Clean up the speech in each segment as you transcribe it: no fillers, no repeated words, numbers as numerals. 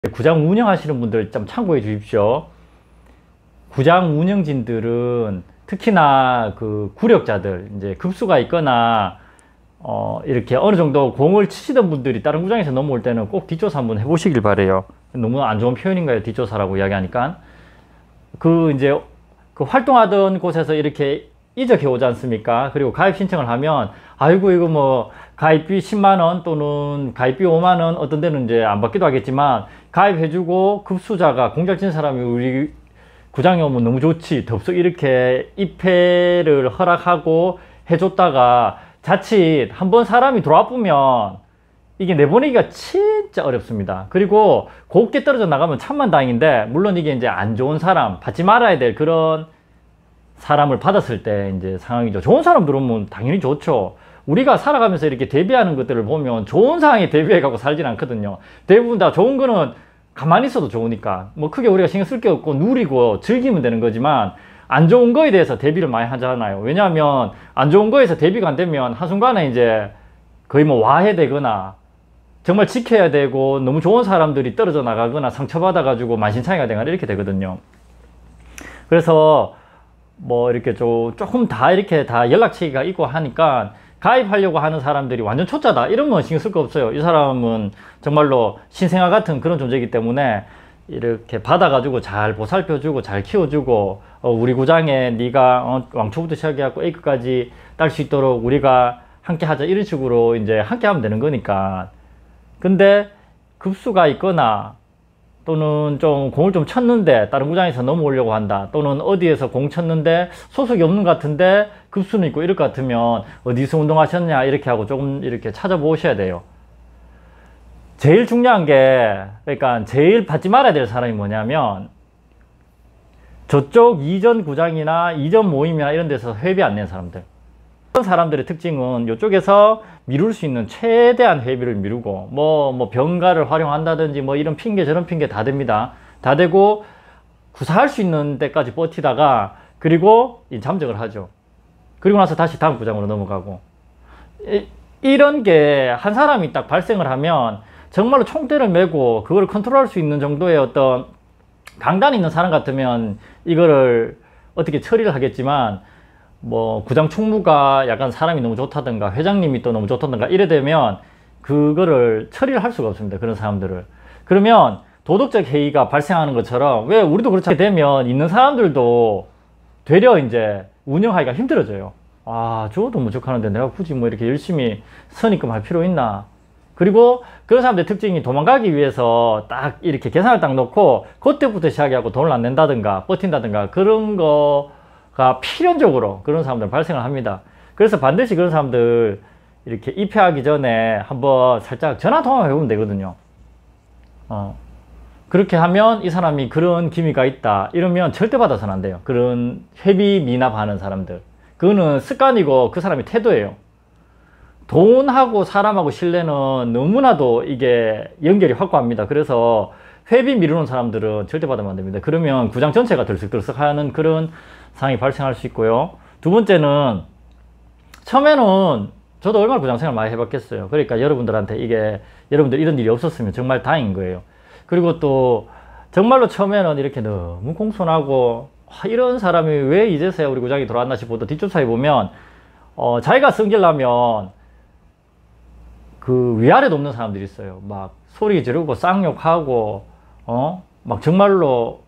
구장 운영하시는 분들 좀 참고해 주십시오. 구장 운영진들은 특히나 그 구력자들, 이제 급수가 있거나 이렇게 어느 정도 공을 치시던 분들이 다른 구장에서 넘어올 때는 꼭 뒷조사 한번 해보시길 바래요. 너무 안 좋은 표현인가요? 뒷조사라고 이야기하니까. 이제 그 활동하던 곳에서 이렇게 이적해 오지 않습니까? 그리고 가입 신청을 하면, 아이고, 이거 뭐, 가입비 10만원 또는 가입비 5만원, 어떤 데는 이제 안 받기도 하겠지만, 가입해주고 급수자가 공작진 사람이 우리 구장에 오면 너무 좋지, 덥석 이렇게 입회를 허락하고 해줬다가 자칫 한번 사람이 들어와 보면 이게 내보내기가 진짜 어렵습니다. 그리고 곱게 떨어져 나가면 천만다행인데, 물론 이게 이제 안 좋은 사람, 받지 말아야 될 그런 사람을 받았을 때 이제 상황이죠. 좋은 사람 들어오면 당연히 좋죠. 우리가 살아가면서 이렇게 대비하는 것들을 보면 좋은 상황에 대비해 갖고 살진 않거든요. 대부분 다 좋은 거는 가만히 있어도 좋으니까 뭐 크게 우리가 신경 쓸 게 없고 누리고 즐기면 되는 거지만, 안 좋은 거에 대해서 대비를 많이 하잖아요. 왜냐하면 안 좋은 거에서 대비가 안 되면 한순간에 이제 거의 뭐 와해되거나 정말 지켜야 되고 너무 좋은 사람들이 떨어져 나가거나 상처받아 가지고 만신창이가 되거나 이렇게 되거든요. 그래서 뭐 이렇게 조금 다 이렇게 다 연락처가 있고 하니까, 가입하려고 하는 사람들이 완전 초짜다 이러면 신경 쓸 거 없어요. 이 사람은 정말로 신생아 같은 그런 존재이기 때문에 이렇게 받아가지고 잘 보살펴주고 잘 키워주고, 우리 구장에 네가 왕초부터 시작해갖고 A급까지 딸 수 있도록 우리가 함께 하자, 이런 식으로 이제 함께 하면 되는 거니까. 근데 급수가 있거나 또는 좀 공을 좀 쳤는데 다른 구장에서 넘어오려고 한다, 또는 어디에서 공 쳤는데 소속이 없는 것 같은데 급수는 있고 이럴 것 같으면 어디서 운동하셨냐 이렇게 하고 조금 이렇게 찾아보셔야 돼요. 제일 중요한 게, 그러니까 제일 받지 말아야 될 사람이 뭐냐면, 저쪽 이전 구장이나 이전 모임이나 이런 데서 회비 안 낸 사람들. 그런 사람들의 특징은 이쪽에서 미룰 수 있는 최대한 회비를 미루고, 뭐 병가를 활용한다든지 뭐 이런 핑계 저런 핑계 다 됩니다. 다 되고 구사할 수 있는 데까지 버티다가, 그리고 잠적을 하죠. 그리고 나서 다시 다음 구장으로 넘어가고, 이런 게 한 사람이 딱 발생을 하면 정말로 총대를 메고 그걸 컨트롤할 수 있는 정도의 어떤 강단이 있는 사람 같으면 이거를 어떻게 처리를 하겠지만, 뭐 구장 총무가 약간 사람이 너무 좋다든가 회장님이 또 너무 좋다든가 이래 되면 그거를 처리를 할 수가 없습니다. 그런 사람들을. 그러면 도덕적 해이가 발생하는 것처럼, 왜 우리도 그렇게 되면 있는 사람들도 되려 이제 운영하기가 힘들어져요. 아, 저것도 무척하는데 내가 굳이 뭐 이렇게 열심히 선입금 할 필요 있나. 그리고 그런 사람들의 특징이 도망가기 위해서 딱 이렇게 계산을 딱 놓고 그때부터 시작해갖고 돈을 안 낸다든가 버틴다든가 그런 거가 필연적으로 그런 사람들 발생을 합니다. 그래서 반드시 그런 사람들 이렇게 입회하기 전에 한번 살짝 전화 통화 해보면 되거든요. 그렇게 하면 이 사람이 그런 기미가 있다 이러면 절대 받아서는 안 돼요. 그런 회비 미납하는 사람들, 그거는 습관이고 그 사람의 태도예요. 돈하고 사람하고 신뢰는 너무나도 이게 연결이 확고합니다. 그래서 회비 미루는 사람들은 절대 받으면 안 됩니다. 그러면 구장 전체가 들썩들썩하는 그런 상황이 발생할 수 있고요. 두 번째는, 처음에는 저도 얼마나 구장 생활 많이 해봤겠어요. 그러니까 여러분들한테 여러분들 이런 일이 없었으면 정말 다행인 거예요. 그리고 또 정말로 처음에는 이렇게 너무 공손하고 이런 사람이 왜 이제서야 우리 구장에 들어왔나 싶어도 뒷조사해 보면 자기가 승질나면 그 위아래도 없는 사람들이 있어요. 막 소리 지르고 쌍욕하고 막 정말로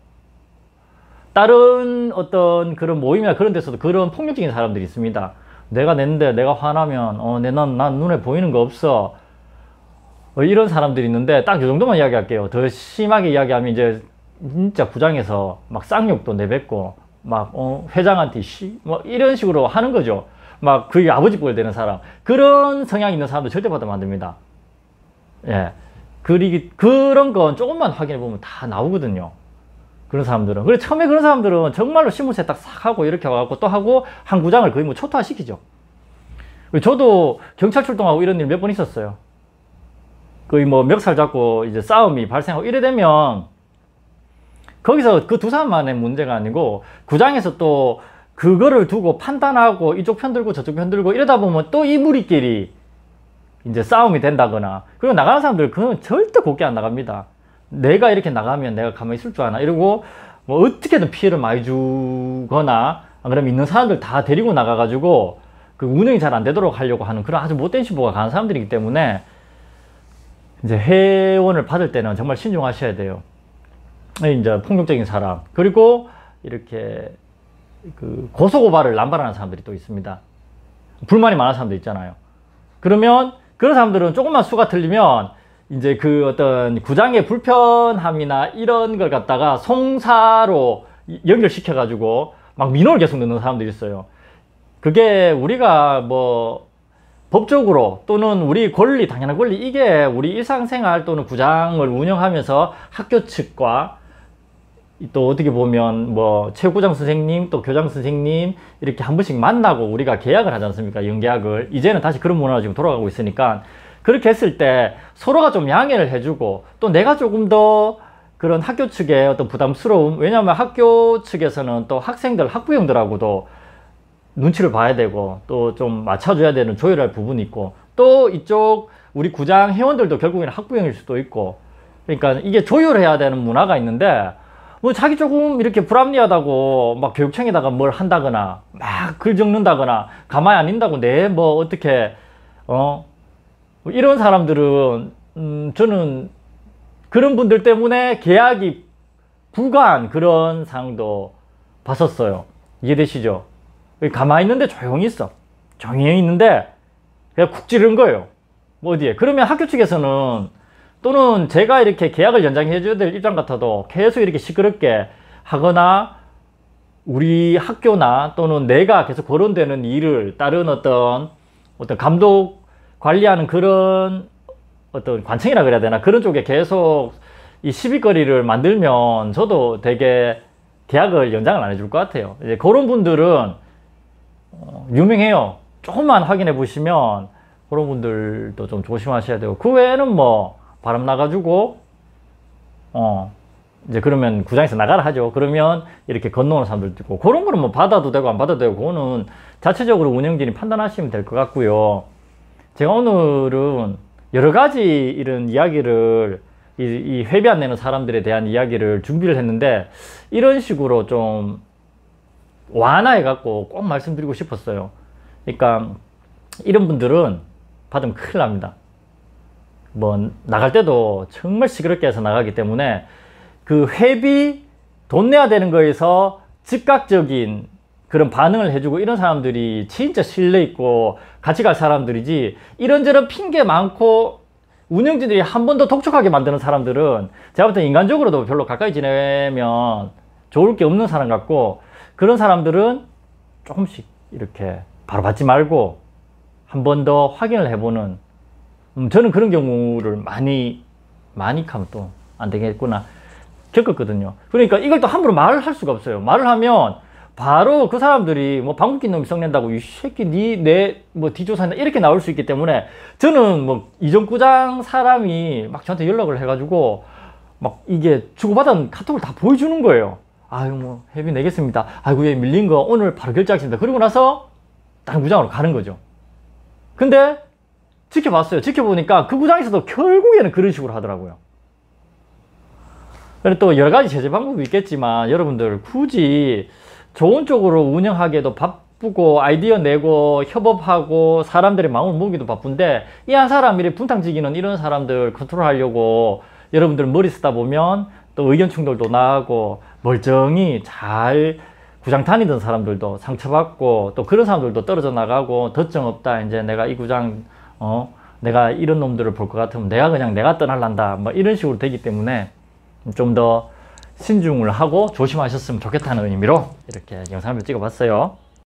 다른 어떤 그런 모임이나 그런 데서도 그런 폭력적인 사람들이 있습니다. 내가 냈는데 내가 화나면 난 눈에 보이는 거 없어, 이런 사람들이 있는데, 딱 이 정도만 이야기할게요. 더 심하게 이야기하면 이제 진짜 구장에서 막 쌍욕도 내뱉고 막 회장한테 뭐 이런 식으로 하는 거죠. 막 그게 아버지 뻘 되는 사람, 그런 성향이 있는 사람들 절대 받으면 안 됩니다. 예, 그런 건 조금만 확인해 보면 다 나오거든요. 그런 사람들은. 그래, 처음에 그런 사람들은 정말로 신문세 딱 싹 하고 이렇게 와갖고 또 하고 한 구장을 거의 뭐 초토화시키죠. 저도 경찰 출동하고 이런 일 몇 번 있었어요. 거의 뭐 멱살 잡고 이제 싸움이 발생하고 이래 되면 거기서 그 두 사람만의 문제가 아니고, 구장에서 또 그거를 두고 판단하고 이쪽 편 들고 저쪽 편 들고 이러다 보면 또 이 무리끼리 이제 싸움이 된다거나, 그리고 나가는 사람들 그건 절대 곱게 안 나갑니다. 내가 이렇게 나가면 내가 가만히 있을 줄 아나 이러고 뭐 어떻게든 피해를 많이 주거나 안 그러면 있는 사람들 다 데리고 나가가지고 그 운영이 잘 안 되도록 하려고 하는 그런 아주 못된 신부가 강한 사람들이기 때문에 이제 회원을 받을 때는 정말 신중하셔야 돼요. 이제 폭력적인 사람, 그리고 이렇게 그 고소고발을 남발하는 사람들이 또 있습니다. 불만이 많은 사람들 있잖아요. 그러면 그런 사람들은 조금만 수가 틀리면 이제 그 어떤 구장의 불편함이나 이런 걸 갖다가 송사로 연결시켜 가지고 막 민원을 계속 넣는 사람들이 있어요. 그게 우리가 뭐 법적으로 또는 우리 권리, 당연한 권리, 이게 우리 일상생활 또는 구장을 운영하면서 학교 측과 또 어떻게 보면 뭐 체육구장 선생님 또 교장 선생님 이렇게 한 번씩 만나고 우리가 계약을 하지 않습니까? 연계약을. 이제는 다시 그런 문화로 지금 돌아가고 있으니까 그렇게 했을 때 서로가 좀 양해를 해주고 또 내가 조금 더 그런 학교 측의 어떤 부담스러움, 왜냐하면 학교 측에서는 또 학생들, 학부형들하고도 눈치를 봐야 되고 또 좀 맞춰줘야 되는 조율할 부분이 있고 또 이쪽 우리 구장 회원들도 결국에는 학부형일 수도 있고 그러니까 이게 조율해야 되는 문화가 있는데 뭐 자기 조금 이렇게 불합리하다고 막 교육청에다가 뭘 한다거나 막 글 적는다거나 가만히 안 있다고 내 뭐 어떻게 이런 사람들은 저는 그런 분들 때문에 계약이 불가한 그런 상황도 봤었어요. 이해되시죠? 가만히 있는데 조용히 있어. 조용히 있는데 그냥 쿡 찌르는 거예요. 뭐 어디에. 그러면 학교 측에서는 또는 제가 이렇게 계약을 연장해 줘야 될 입장 같아도 계속 이렇게 시끄럽게 하거나 우리 학교나 또는 내가 계속 거론되는 일을 다른 어떤 감독 관리하는 그런 어떤 관청이라 그래야 되나 그런 쪽에 계속 이 시비거리를 만들면 저도 되게 계약을 연장을 안 해줄 것 같아요. 이제 그런 분들은 유명해요. 조금만 확인해 보시면 그런 분들도 좀 조심하셔야 되고 그 외에는 뭐 바람 나가지고 이제 그러면 구장에서 나가라 하죠. 그러면 이렇게 건너오는 사람들도 있고 그런 거는 뭐 받아도 되고 안 받아도 되고 그거는 자체적으로 운영진이 판단하시면 될 것 같고요. 제가 오늘은 여러 가지 이런 이야기를 이 회비 안 내는 사람들에 대한 이야기를 준비를 했는데 이런 식으로 좀 완화해 갖고 꼭 말씀드리고 싶었어요. 그러니까 이런 분들은 받으면 큰일 납니다. 뭐 나갈 때도 정말 시끄럽게 해서 나가기 때문에 그 회비 돈 내야 되는 거에서 즉각적인 그런 반응을 해주고 이런 사람들이 진짜 신뢰 있고 같이 갈 사람들이지 이런저런 핑계 많고 운영진들이 한 번 더 독촉하게 만드는 사람들은 제가 볼 때 인간적으로도 별로 가까이 지내면 좋을 게 없는 사람 같고 그런 사람들은 조금씩 이렇게 바로 받지 말고 한 번 더 확인을 해보는 저는 그런 경우를 많이 하면 또 안 되겠구나 겪었거든요. 그러니까 이걸 또 함부로 말을 할 수가 없어요. 말을 하면 바로 그 사람들이 뭐 방귀 낀 놈이 썩낸다고 이 새끼 내 뭐 뒤조사한다 이렇게 나올 수 있기 때문에 저는 뭐 이전 구장 사람이 막 저한테 연락을 해가지고 막 이게 주고받은 카톡을 다 보여주는 거예요. 아유 뭐 회비 내겠습니다. 아이고 예 밀린 거 오늘 바로 결제하겠습니다. 그러고 나서 다른 구장으로 가는 거죠. 근데 지켜봤어요. 지켜보니까 그 구장에서도 결국에는 그런 식으로 하더라고요. 그리고 또 여러 가지 제재 방법이 있겠지만 여러분들 굳이 좋은 쪽으로 운영하기에도 바쁘고 아이디어 내고 협업하고 사람들의 마음을 모으기도 바쁜데 이 한 사람 이렇게 분탕지기는 이런 사람들 컨트롤하려고 여러분들 머리 쓰다 보면 또 의견 충돌도 나고 멀쩡히 잘 구장 다니던 사람들도 상처받고 또 그런 사람들도 떨어져 나가고 덧정 없다. 이제 내가 이 구장 내가 이런 놈들을 볼 것 같으면 내가 떠날란다. 뭐 이런 식으로 되기 때문에 좀 더 신중을 하고 조심하셨으면 좋겠다는 의미로 이렇게 영상을 찍어봤어요.